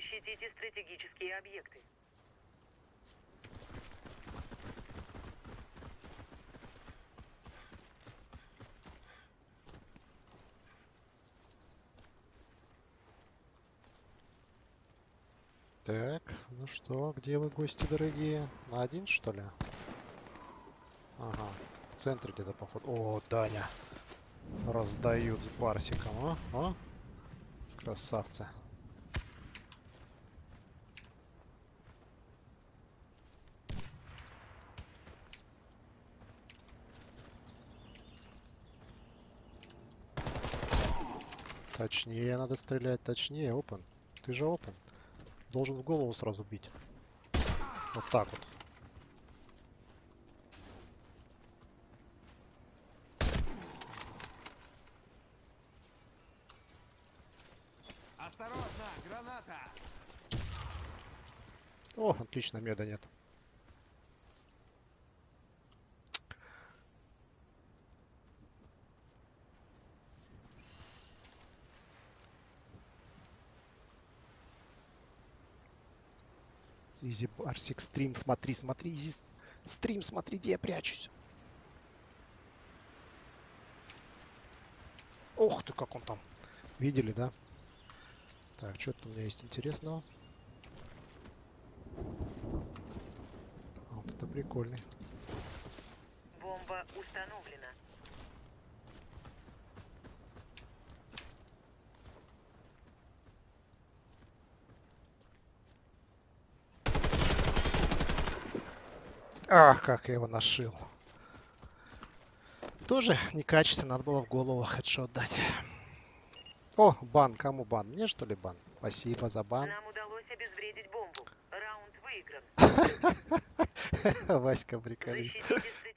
Защитите стратегические объекты. Так, ну что, где вы, гости дорогие? На один, что ли? Ага, в центре где-то, походу. О, Даня. Раздают с барсиком, а? О, красавцы. Точнее надо стрелять, точнее, опен. Ты же опен. Должен в голову сразу бить. Вот так вот. Осторожно, граната! О, отлично, меда нет. Изи барсик, стрим, смотри, смотри, изи стрим, смотри, где я прячусь. Ух ты, как он там. Видели, да? Так, что-то у меня есть интересного. А вот это прикольный. Бомба установлена. Ах, как я его нашил. Тоже некачественно, надо было в голову хедшот дать. О, бан, кому бан? Мне что ли бан? Спасибо за бан. Нам удалось обезвредить бомбу. Раунд выигран. Васька приколист. Защитите